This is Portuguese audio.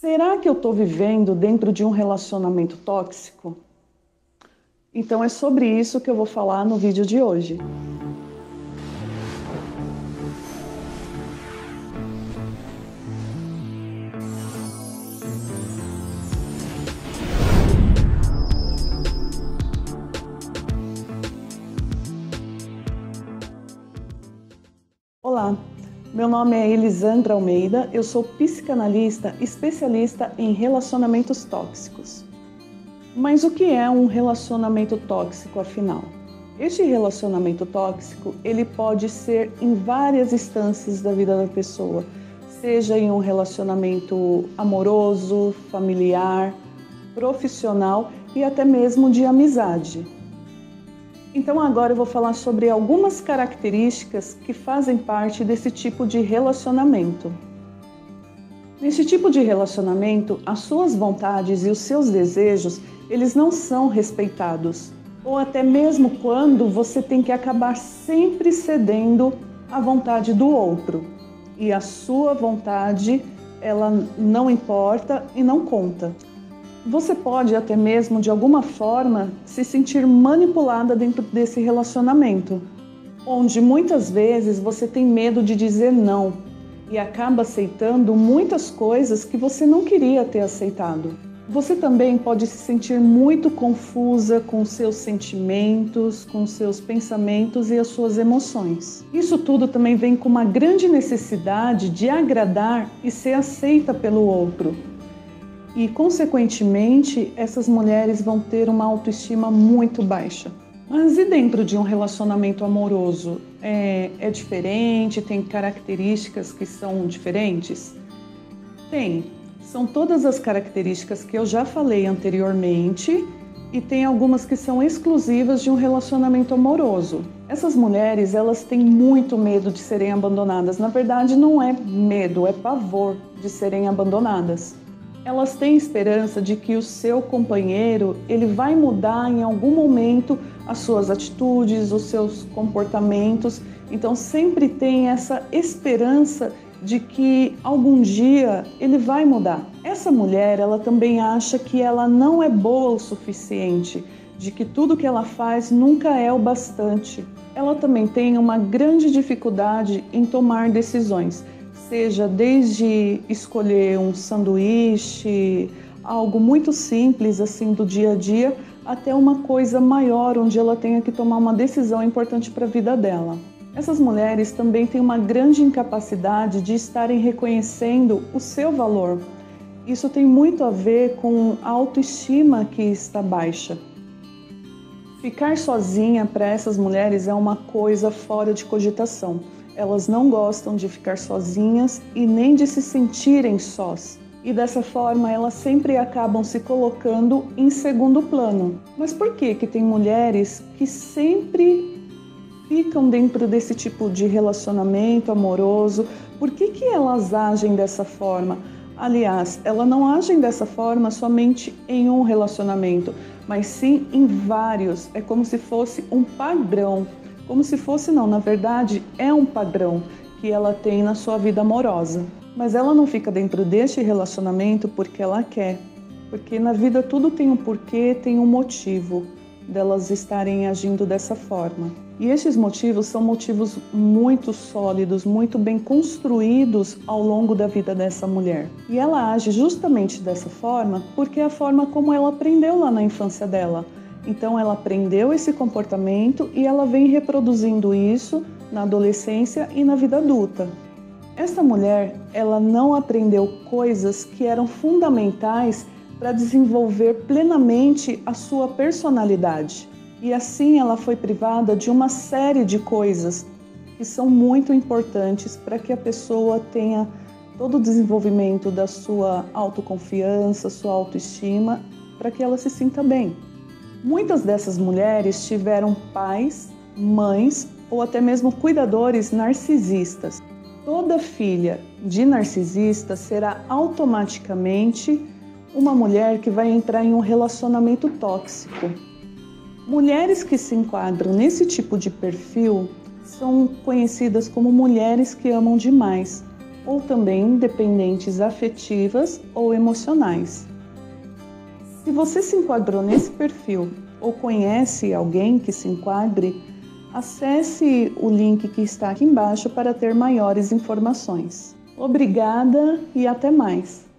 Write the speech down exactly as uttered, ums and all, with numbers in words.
Será que eu estou vivendo dentro de um relacionamento tóxico? Então é sobre isso que eu vou falar no vídeo de hoje. Olá, meu nome é Elisandra Almeida, eu sou psicanalista especialista em relacionamentos tóxicos. Mas o que é um relacionamento tóxico, afinal? Este relacionamento tóxico, ele pode ser em várias instâncias da vida da pessoa, seja em um relacionamento amoroso, familiar, profissional e até mesmo de amizade. Então agora eu vou falar sobre algumas características que fazem parte desse tipo de relacionamento. Nesse tipo de relacionamento, as suas vontades e os seus desejos, eles não são respeitados. Ou até mesmo quando você tem que acabar sempre cedendo à vontade do outro. E a sua vontade, ela não importa e não conta. Você pode até mesmo, de alguma forma, se sentir manipulada dentro desse relacionamento, onde muitas vezes você tem medo de dizer não e acaba aceitando muitas coisas que você não queria ter aceitado. Você também pode se sentir muito confusa com seus sentimentos, com seus pensamentos e as suas emoções. Isso tudo também vem com uma grande necessidade de agradar e ser aceita pelo outro. E, consequentemente, essas mulheres vão ter uma autoestima muito baixa. Mas e dentro de um relacionamento amoroso? É, é diferente? Tem características que são diferentes? Tem. São todas as características que eu já falei anteriormente e tem algumas que são exclusivas de um relacionamento amoroso. Essas mulheres, elas têm muito medo de serem abandonadas. Na verdade, não é medo, é pavor de serem abandonadas. Elas têm esperança de que o seu companheiro, ele vai mudar em algum momento as suas atitudes, os seus comportamentos. Então sempre tem essa esperança de que algum dia ele vai mudar. Essa mulher, ela também acha que ela não é boa o suficiente, de que tudo que ela faz nunca é o bastante. Ela também tem uma grande dificuldade em tomar decisões. Seja desde escolher um sanduíche, algo muito simples assim do dia a dia, até uma coisa maior onde ela tenha que tomar uma decisão importante para a vida dela. Essas mulheres também têm uma grande incapacidade de estarem reconhecendo o seu valor. Isso tem muito a ver com a autoestima que está baixa. Ficar sozinha para essas mulheres é uma coisa fora de cogitação. Elas não gostam de ficar sozinhas e nem de se sentirem sós. E dessa forma elas sempre acabam se colocando em segundo plano. Mas por que que tem mulheres que sempre ficam dentro desse tipo de relacionamento amoroso? Por que que elas agem dessa forma? Aliás, elas não agem dessa forma somente em um relacionamento, mas sim em vários. É como se fosse um padrão. Como se fosse não, na verdade é um padrão que ela tem na sua vida amorosa. Mas ela não fica dentro deste relacionamento porque ela quer. Porque na vida tudo tem um porquê, tem um motivo delas estarem agindo dessa forma. E esses motivos são motivos muito sólidos, muito bem construídos ao longo da vida dessa mulher. E ela age justamente dessa forma porque é a forma como ela aprendeu lá na infância dela. Então ela aprendeu esse comportamento e ela vem reproduzindo isso na adolescência e na vida adulta. Essa mulher, ela não aprendeu coisas que eram fundamentais para desenvolver plenamente a sua personalidade. E assim ela foi privada de uma série de coisas que são muito importantes para que a pessoa tenha todo o desenvolvimento da sua autoconfiança, sua autoestima, para que ela se sinta bem. Muitas dessas mulheres tiveram pais, mães ou até mesmo cuidadores narcisistas. Toda filha de narcisista será automaticamente uma mulher que vai entrar em um relacionamento tóxico. Mulheres que se enquadram nesse tipo de perfil são conhecidas como mulheres que amam demais. ou também dependentes afetivas ou emocionais. Se você se enquadrou nesse perfil ou conhece alguém que se enquadre, acesse o link que está aqui embaixo para ter maiores informações. Obrigada e até mais!